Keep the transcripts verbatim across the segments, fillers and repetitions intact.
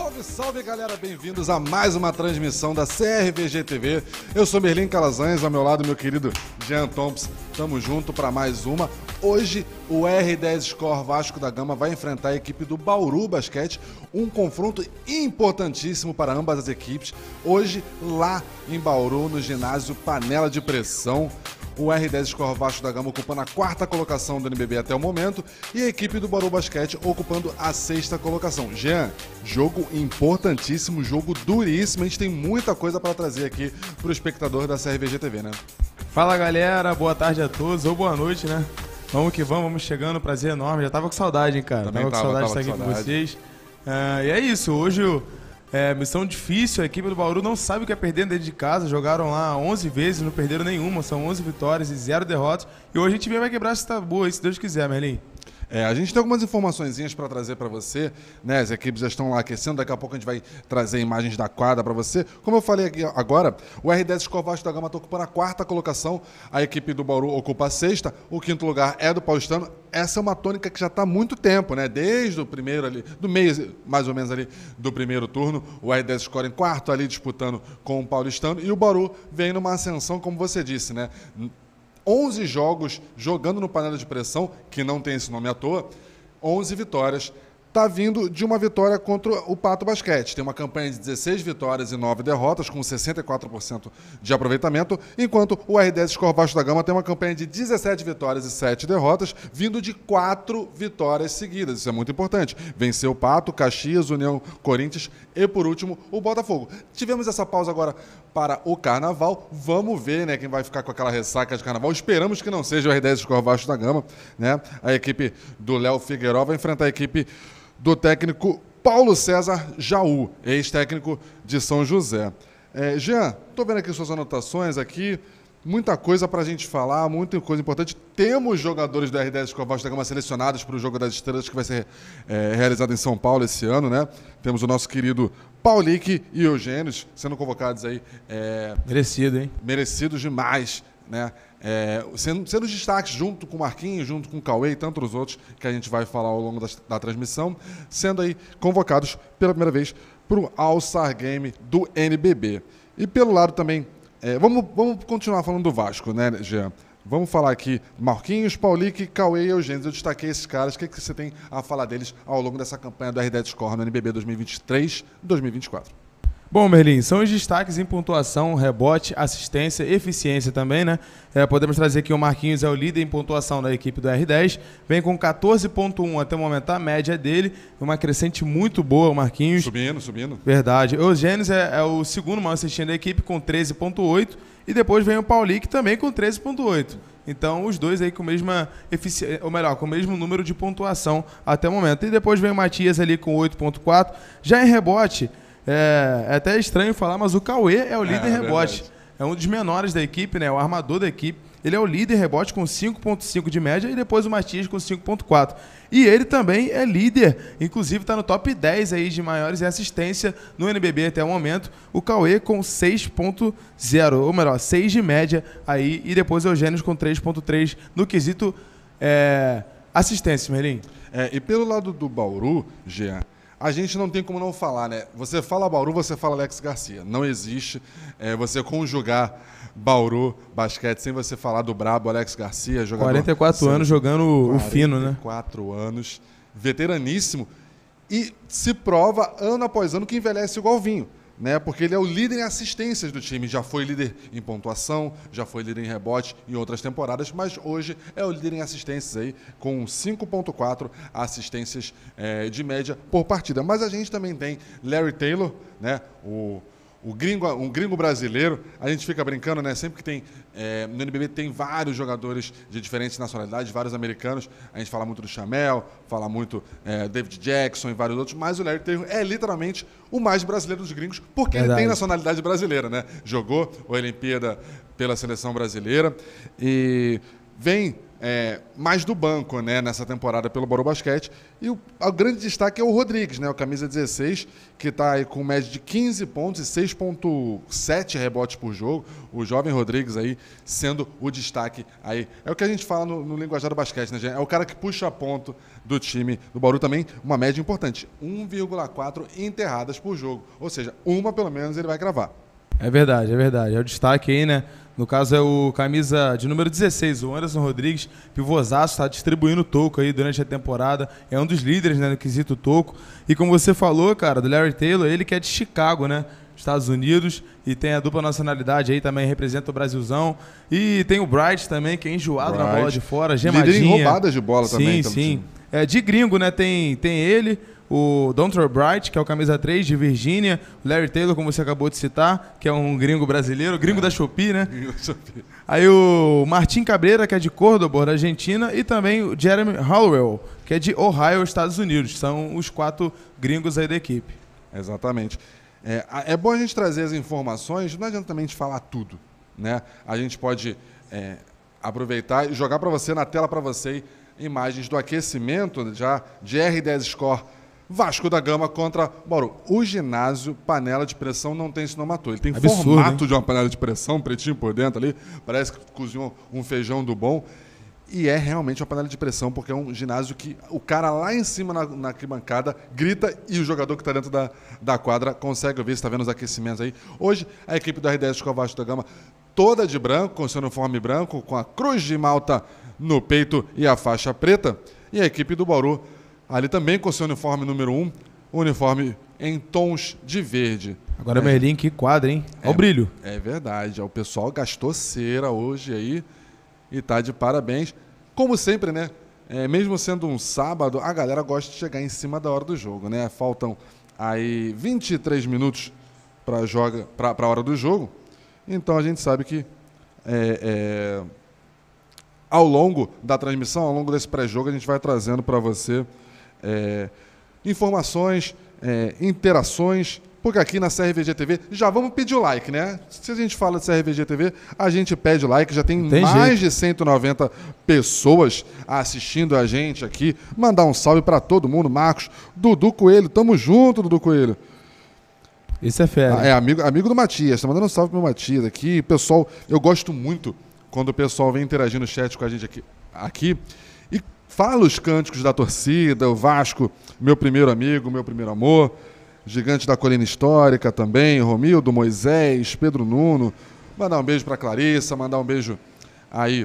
Salve, salve galera, bem-vindos a mais uma transmissão da C R V G T V. Eu sou Merlin Calazans, ao meu lado meu querido Jean Thompson. Tamo junto para mais uma. Hoje o R dez Score Vasco da Gama vai enfrentar a equipe do Bauru Basquete, um confronto importantíssimo para ambas as equipes. Hoje lá em Bauru, no ginásio Panela de Pressão. O R dez Score Vasco da Gama ocupando a quarta colocação do N B B até o momento e a equipe do Bauru Basquete ocupando a sexta colocação. Jean, jogo importantíssimo, jogo duríssimo. A gente tem muita coisa para trazer aqui para o espectador da C R V G T V, né? Fala galera, boa tarde a todos, ou boa noite, né? Vamos que vamos, vamos chegando, prazer enorme. Já tava com saudade, hein, cara? Também tava com tava, saudade tava de estar com aqui saudade. com vocês. Uh, e é isso, hoje é missão difícil, a equipe do Bauru não sabe o que é perder dentro de casa, jogaram lá onze vezes, não perderam nenhuma, são onze vitórias e zero derrotas. E hoje a gente vai quebrar esse tabu aí, se Deus quiser, Merlin. É, a gente tem algumas informaçõezinhas para trazer para você, né? As equipes já estão lá aquecendo, daqui a pouco a gente vai trazer imagens da quadra para você. Como eu falei aqui agora, o R dez Score Vasco da Gama está ocupando a quarta colocação, a equipe do Bauru ocupa a sexta, o quinto lugar é do Paulistano. Essa é uma tônica que já está há muito tempo, né? Desde o primeiro ali, do meio mais ou menos ali do primeiro turno, o R dez Score em quarto ali disputando com o Paulistano e o Bauru vem numa ascensão, como você disse, né? onze jogos jogando no Panela de Pressão, que não tem esse nome à toa, onze vitórias. Está vindo de uma vitória contra o Pato Basquete. Tem uma campanha de dezesseis vitórias e nove derrotas, com sessenta e quatro por cento de aproveitamento, enquanto o R dez Score Vasco da Gama tem uma campanha de dezessete vitórias e sete derrotas, vindo de quatro vitórias seguidas. Isso é muito importante. Venceu o Pato, Caxias, União, Corinthians e, por último, o Botafogo. Tivemos essa pausa agora para o Carnaval. Vamos ver, né, quem vai ficar com aquela ressaca de Carnaval. Esperamos que não seja o R dez Score Vasco da Gama, né? A equipe do Léo Figueiró vai enfrentar a equipe do técnico Paulo César Jaú, ex-técnico de São José. É, Jean, estou vendo aqui suas anotações aqui, muita coisa para a gente falar, muita coisa importante. Temos jogadores do R dez Score Vasco da Gama selecionados para o Jogo das Estrelas, que vai ser é, realizado em São Paulo esse ano, né? Temos o nosso querido Paulique e Eugênio sendo convocados aí. É, Merecido, hein? Merecidos demais, né? É, sendo, sendo os destaques junto com o Marquinhos, junto com o Cauê e tantos outros que a gente vai falar ao longo da, da transmissão, sendo aí convocados pela primeira vez para o All-Star Game do N B B. E pelo lado também, é, vamos, vamos continuar falando do Vasco, né, Jean? Vamos falar aqui Marquinhos, Paulique, Cauê e Eugênio. Eu destaquei esses caras. O que, que você tem a falar deles ao longo dessa campanha do R dez Score no N B B dois mil e vinte e três dois mil e vinte e quatro? Bom, Merlin, são os destaques em pontuação, rebote, assistência, eficiência também, né? É, podemos trazer que o Marquinhos é o líder em pontuação da equipe do R dez, vem com quatorze ponto um até o momento, a média dele, uma crescente muito boa, o Marquinhos. Subindo, subindo. Verdade. O Eugênio é, é o segundo maior assistente da equipe com treze ponto oito e depois vem o Paulique também com treze ponto oito. Então, os dois aí com a mesma eficiência, ou melhor, com o mesmo número de pontuação até o momento. E depois vem o Matias ali com oito ponto quatro. Já em rebote, É, é até estranho falar, mas o Cauê é o líder é, em rebote. Verdade. É um dos menores da equipe, né? O armador da equipe. Ele é o líder em rebote com cinco ponto cinco de média e depois o Matias com cinco ponto quatro. E ele também é líder, inclusive está no top dez aí de maiores em assistência no N B B até o momento. O Cauê com seis ponto zero, ou melhor, seis de média aí. E depois o Eugênio com três ponto três no quesito é, assistência, Merlin. É, e pelo lado do Bauru, Jean, a gente não tem como não falar, né? Você fala Bauru, você fala Alex Garcia. Não existe é, você conjugar Bauru Basquete sem você falar do brabo Alex Garcia. Jogador, quarenta e quatro anos jogando o fino, né? quarenta e quatro anos, veteraníssimo. E se prova ano após ano que envelhece igual vinho, né? Porque ele é o líder em assistências do time. Já foi líder em pontuação, já foi líder em rebote em outras temporadas, mas hoje é o líder em assistências aí, com cinco ponto quatro assistências é, de média por partida. Mas a gente também tem Larry Taylor, né? O O gringo, um gringo brasileiro, a gente fica brincando, né? Sempre que tem, é, no N B B tem vários jogadores de diferentes nacionalidades, vários americanos. A gente fala muito do Chamel, fala muito é, David Jackson e vários outros, mas o Larry Taylor é literalmente o mais brasileiro dos gringos, porque Verdade. Ele tem nacionalidade brasileira, né? Jogou a Olimpíada pela seleção brasileira e vem é, mais do banco, né, nessa temporada pelo Bauru Basquete. E o, o grande destaque é o Rodrigues, né, o camisa dezesseis, que está aí com média de quinze pontos e seis vírgula sete rebotes por jogo. O jovem Rodrigues aí sendo o destaque aí. É o que a gente fala no, no linguajar do basquete, né, gente? É o cara que puxa a ponto do time do Bauru também, uma média importante. um vírgula quatro enterradas por jogo. Ou seja, uma pelo menos ele vai cravar. É verdade, é verdade. É o destaque aí, né? No caso é o camisa de número dezesseis, o Anderson Rodrigues, pivôzaço, está distribuindo toco aí durante a temporada. É um dos líderes, né, no quesito toco. E como você falou, cara, do Larry Taylor, ele que é de Chicago, né? Estados Unidos, e tem a dupla nacionalidade aí, também representa o Brasilzão. E tem o Bright também, que é enjoado Bright. na bola de fora, gemadinha. Líder em roubadas de bola sim, também. Sim, sim. É, de gringo, né, tem, tem ele, o Dontre Bright, que é o camisa três de Virgínia, o Larry Taylor, como você acabou de citar, que é um gringo brasileiro, gringo é. da Shopee, né? Aí o Martim Cabreira, que é de Córdoba, da Argentina, e também o Jeremy Hallowell, que é de Ohio, Estados Unidos. São os quatro gringos aí da equipe. Exatamente. É, é bom a gente trazer as informações, não adianta também a gente falar tudo, né? A gente pode é, aproveitar e jogar para você, na tela para você, imagens do aquecimento já de R dez Score Vasco da Gama contra Bauru. O ginásio, panela de pressão, não tem sinomator. Ele tem Absurdo, formato hein? de uma panela de pressão, pretinho por dentro ali, parece que cozinhou um feijão do bom. E é realmente uma panela de pressão, porque é um ginásio que o cara lá em cima na, na arquibancada grita e o jogador que está dentro da, da quadra consegue ouvir, você está vendo os aquecimentos aí. Hoje, a equipe do R dez Score Vasco da Gama toda de branco, com seu uniforme branco, com a cruz de malta no peito e a faixa preta. E a equipe do Bauru ali também com seu uniforme número um, uniforme em tons de verde. Agora, é. Merlin, que quadro, hein? Olha é, o brilho. É verdade. O pessoal gastou cera hoje aí e tá de parabéns. Como sempre, né? É, mesmo sendo um sábado, a galera gosta de chegar em cima da hora do jogo, né? Faltam aí vinte e três minutos para joga, para a hora do jogo. Então, a gente sabe que é, é, ao longo da transmissão, ao longo desse pré-jogo, a gente vai trazendo para você É, informações, é, interações, porque aqui na C R V G T V, já vamos pedir o like, né? Se a gente fala de C R V G T V, a gente pede like, já tem, tem mais jeito. de cento e noventa pessoas assistindo a gente aqui. Mandar um salve para todo mundo, Marcos, Dudu Coelho, tamo junto, Dudu Coelho. Isso é fera. Ah, é amigo, amigo do Matias, tá mandando um salve pro Matias aqui. Pessoal, eu gosto muito quando o pessoal vem interagir no chat com a gente aqui, aqui e fala os cânticos da torcida, o Vasco, meu primeiro amigo, meu primeiro amor, Gigante da Colina Histórica também, Romildo, Moisés, Pedro Nuno. Mandar um beijo para Clarissa, mandar um beijo aí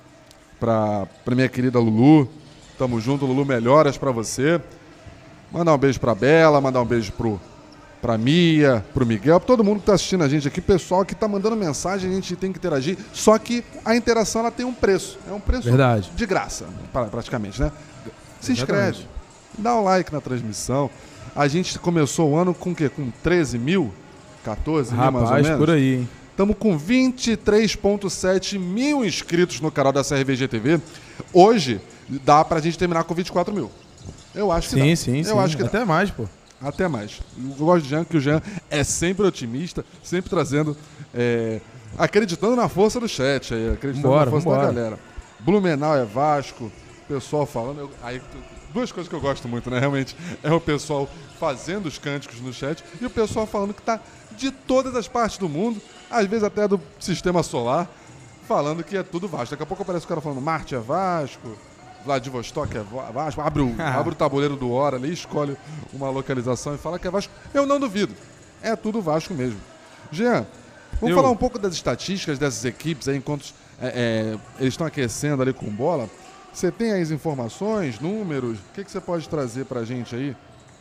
para minha querida Lulu. Tamo junto, Lulu, melhoras para você. Mandar um beijo para Bela, mandar um beijo pro para Mia, para o Miguel, para todo mundo que está assistindo a gente aqui, pessoal que está mandando mensagem, a gente tem que interagir, só que a interação ela tem um preço, é um preço Verdade. de graça, praticamente, né? Se inscreve, dá um like na transmissão. A gente começou o ano com o quê? Com treze mil? quatorze mil, mais ou menos? Por aí, hein? Estamos com vinte e três vírgula sete mil inscritos no canal da C R V G T V. Hoje, dá pra gente terminar com vinte e quatro mil. Eu acho que sim, dá. Sim, Eu sim, acho que até dá. mais, pô. Até mais. Eu gosto do Jean, que o Jean é sempre otimista, sempre trazendo, é, acreditando na força do chat, aí, acreditando vambora, na força vambora. da galera. Blumenau é Vasco, pessoal falando. Eu, aí, duas coisas que eu gosto muito, né? Realmente, é o pessoal fazendo os cânticos no chat e o pessoal falando que tá de todas as partes do mundo, às vezes até do sistema solar, falando que é tudo Vasco. Daqui a pouco aparece o cara falando Marte é Vasco, Vladivostok é Vasco, abre o, abre o tabuleiro do Hora ali, escolhe uma localização e fala que é Vasco. Eu não duvido. É tudo Vasco mesmo. Jean, vamos Eu... falar um pouco das estatísticas dessas equipes aí, enquanto é, é, eles estão aquecendo ali com bola. Você tem aí as informações, números? O que, que você pode trazer pra gente aí?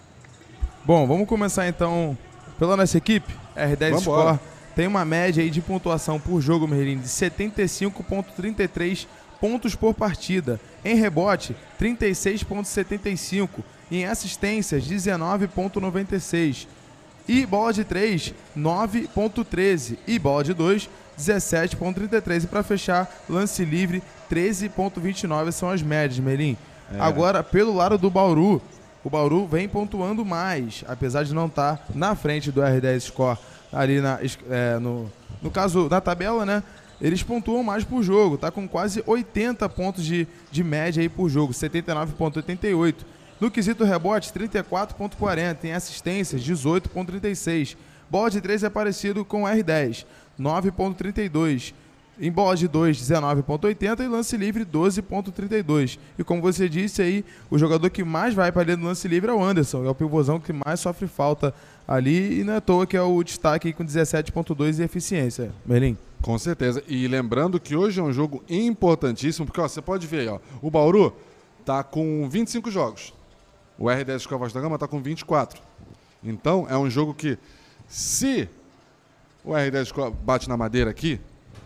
Bom, vamos começar então pela nossa equipe. R dez Score tem uma média aí de pontuação por jogo, Merlin, de setenta e cinco vírgula trinta e três pontos por partida. Em rebote, trinta e seis vírgula setenta e cinco. Em assistências, dezenove vírgula noventa e seis. E bola de três, nove vírgula treze. E bola de dois, dezessete vírgula trinta e três. E para fechar, lance livre, treze vírgula vinte e nove são as médias, Merim. É. Agora, pelo lado do Bauru, o Bauru vem pontuando mais, apesar de não estar na frente do R dez Score, ali na, é, no, no caso, na tabela, né? eles pontuam mais por jogo, tá com quase oitenta pontos de, de média aí por jogo, setenta e nove vírgula oitenta e oito. No quesito rebote, trinta e quatro vírgula quarenta. Em assistências, dezoito vírgula trinta e seis. Bola de três é parecido com o R dez, nove vírgula trinta e dois. Em bola de dois, dezenove vírgula oitenta e lance livre, doze vírgula trinta e dois. E como você disse aí, o jogador que mais vai para ali no lance livre é o Anderson, é o pivôzão que mais sofre falta ali, e não é à toa que é o destaque aí com dezessete vírgula dois de eficiência. Merlin? Com certeza. E lembrando que hoje é um jogo importantíssimo, porque ó, você pode ver aí, ó, o Bauru tá com vinte e cinco jogos. O R dez Escola Vasco da Gama tá com vinte e quatro. Então, é um jogo que, se o R dez Escola bate na madeira aqui,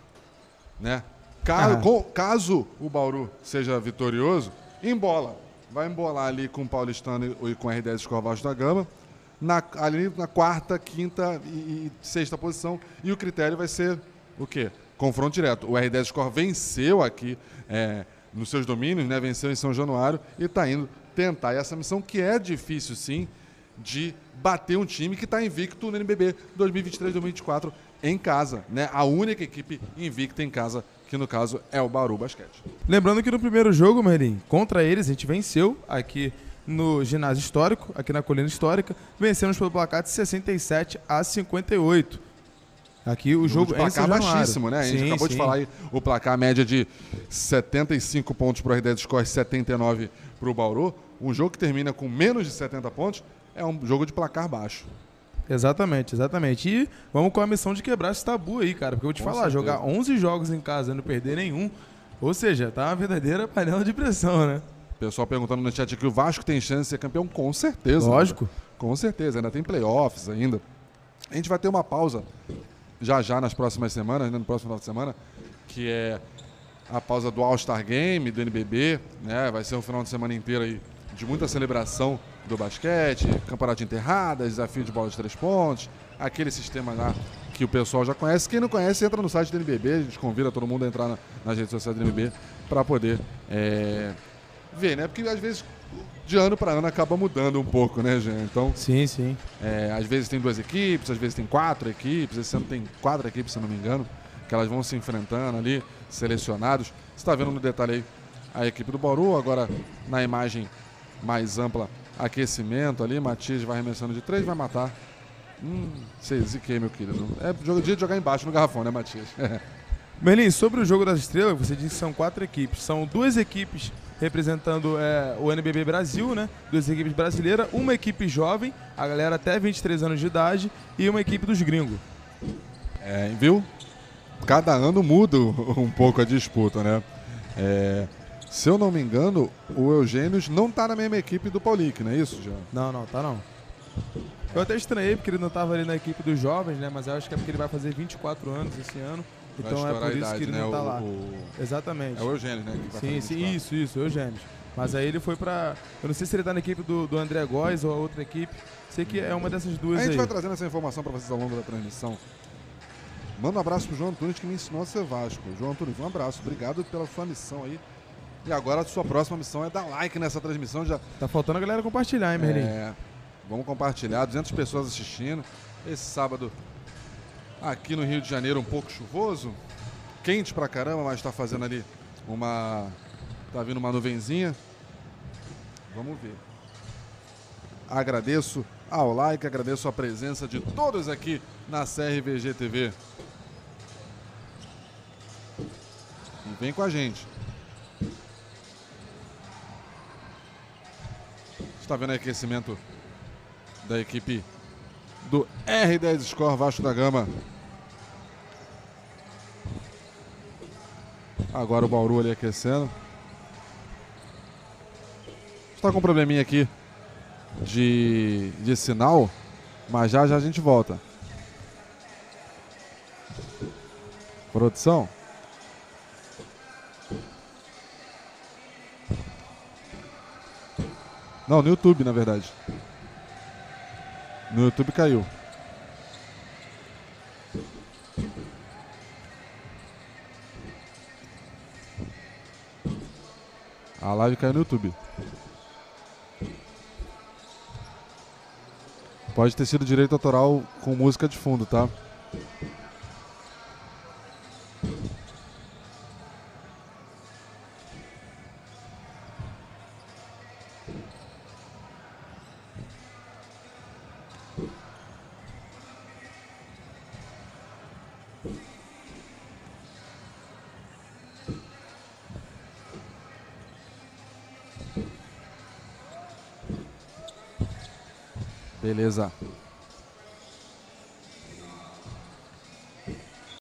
né? Caso, com, caso o Bauru seja vitorioso, embola. Vai embolar ali com o Paulistano e com o R dez Escola Vasco da Gama, na, ali na quarta, quinta e, e sexta posição. E o critério vai ser o quê? Confronto direto. O R dez Escola venceu aqui é, nos seus domínios, né? Venceu em São Januário e está indo tentar essa missão, que é difícil sim, de bater um time que está invicto no N B B dois mil e vinte e três dois mil e vinte e quatro em casa, né? A única equipe invicta em casa, que no caso é o Bauru Basquete. Lembrando que no primeiro jogo, Merlin, contra eles, a gente venceu aqui no ginásio histórico, aqui na Colina Histórica, vencemos pelo placar de sessenta e sete a cinquenta e oito. Aqui o jogo, jogo de placar é baixíssimo, né? A gente sim, acabou sim. de falar aí o placar média de setenta e cinco pontos para o R dez Escola e setenta e nove para o Bauru. Um jogo que termina com menos de setenta pontos é um jogo de placar baixo. Exatamente, exatamente. E vamos com a missão de quebrar esse tabu aí, cara. Porque eu vou te com falar, certeza. Jogar onze jogos em casa e não perder nenhum, ou seja, tá uma verdadeira panela de pressão, né? Pessoal perguntando no chat aqui, o Vasco tem chance de ser campeão? Com certeza. Lógico. Cara. Com certeza, ainda tem playoffs ainda. A gente vai ter uma pausa já já nas próximas semanas, né, no próximo final de semana, que é a pausa do All-Star Game, do N B B, né? Vai ser um final de semana inteiro aí de muita celebração do basquete, campeonato de enterradas, desafio de bola de três pontos, aquele sistema lá que o pessoal já conhece. Quem não conhece, entra no site do N B B, a gente convida todo mundo a entrar na, nas redes sociais do N B B para poder é, ver, né? Porque às vezes de ano para ano acaba mudando um pouco, né, Jean? Então, sim, sim. É, às vezes tem duas equipes, às vezes tem quatro equipes, esse ano tem quatro equipes, se não me engano, que elas vão se enfrentando ali, selecionados. Você está vendo no detalhe aí a equipe do Bauru, agora na imagem mais ampla, aquecimento ali, Matias vai arremessando de três, vai matar. Hum, você ziquei, meu querido. É dia de jogar embaixo no garrafão, né, Matias? Merlin, sobre o jogo das estrelas, você disse que são quatro equipes. São duas equipes representando é, o N B B Brasil, né? Duas equipes brasileiras, uma equipe jovem, a galera até vinte e três anos de idade, e uma equipe dos gringos. É, viu? Cada ano muda um pouco a disputa, né? É, se eu não me engano, o Eugênios não tá na mesma equipe do Paulic, não é isso, Jean? Não, não, tá não. Eu até estranhei porque ele não tava ali na equipe dos jovens, né? Mas eu acho que é porque ele vai fazer vinte e quatro anos esse ano. Então é por isso idade, que ele né? não tá o, lá. O... Exatamente. É o Eugênio, né? Que vai sim, sim, isso, isso, o Eugênio. Mas aí ele foi pra... Eu não sei se ele tá na equipe do, do André Góes ou a outra equipe. Sei que é uma dessas duas aí. A gente aí. vai trazendo essa informação pra vocês ao longo da transmissão. Manda um abraço pro João Antunes, que me ensinou a ser Vasco. João Antunes, um abraço. Obrigado pela sua missão aí. E agora a sua próxima missão é dar like nessa transmissão. Já... Tá faltando a galera compartilhar, hein, Merlin? É... Vamos compartilhar. duzentas pessoas assistindo. Esse sábado aqui no Rio de Janeiro um pouco chuvoso. Quente pra caramba, mas tá fazendo ali uma... Tá vindo uma nuvenzinha. Vamos ver. Agradeço ao like, agradeço a presença de todos aqui na C R V G T V. E vem com a gente. Está vendo o aquecimento da equipe do R dez Score Vasco da Gama. Agora o Bauru ali aquecendo. Está com um probleminha aqui de, de sinal, mas já já a gente volta. Produção. Não, no YouTube, na verdade. No YouTube caiu. A live caiu no YouTube. Pode ter sido direito autoral com música de fundo, tá? Beleza.